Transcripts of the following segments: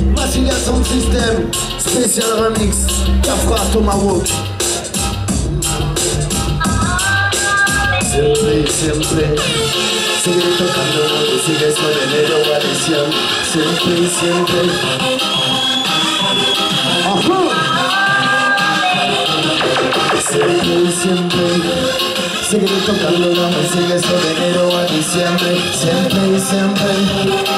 Massilia Sound System, Special Remix, Cafra Tomahawk. Siempre, siempre sigue tocando, sigues con el héroe adicción. Siempre, siempre. Ajá. Siempre, siempre sigue tocando, no me sigues con enero a diciembre. Siempre, siempre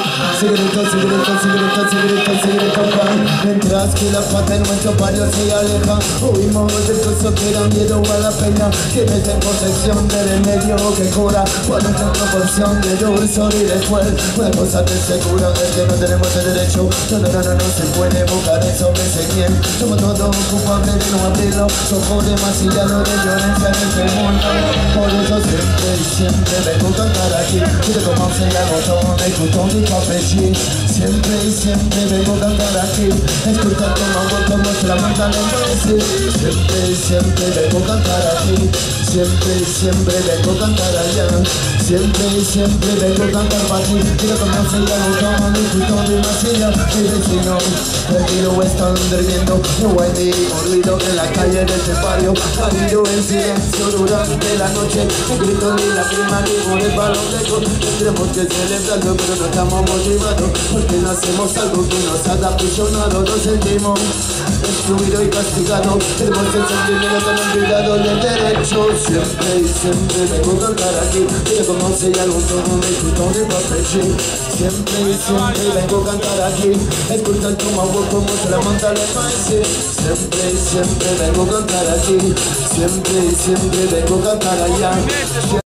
sigue tocando. Mientras que la pata en nuestro barrio se aleja, huimos del costo que da miedo a la pena. Tienes en posesión del remedio que cura por nuestra proporción de dulzor y de fuel. Una cosa te segura es que no tenemos el derecho. No se puede buscar eso que se bien. Somos todos culpables de no abrirlo. Somos demasiado de violencia en este mundo. Por eso siempre vengo a cantar aquí. Si te conoces ya no todo, écoutons du papéchi. Siempre vengo a cantar aquí. Escucha como nuestra manta de decir. Siempre vengo a cantar aquí. Siempre vengo a cantar allá. Siempre vengo a cantar para ti. Si te conoces ya no todo, écoutons du masilla. Mi vecino, tranquilo están durmiendo. No hay ni olvido en la calle de este barrio. Marido en silencio durante la noche. Ni grito ni lágrima ni por el balón de gol. Tendremos que celebrarlo pero no estamos motivados, porque no hacemos algo que nos ha aprisionado. Nos sentimos excluidos y castigados. Tenemos el sentimiento tan olvidado del derecho. Siempre vengo a cantar aquí. Si te conoce ya algún tono me escucho de papéchi. Siempre vengo a cantar aquí. Escucha el tomahawk como se la monta la paise. Siempre vengo a cantar aquí. Siempre vengo a cantar allá.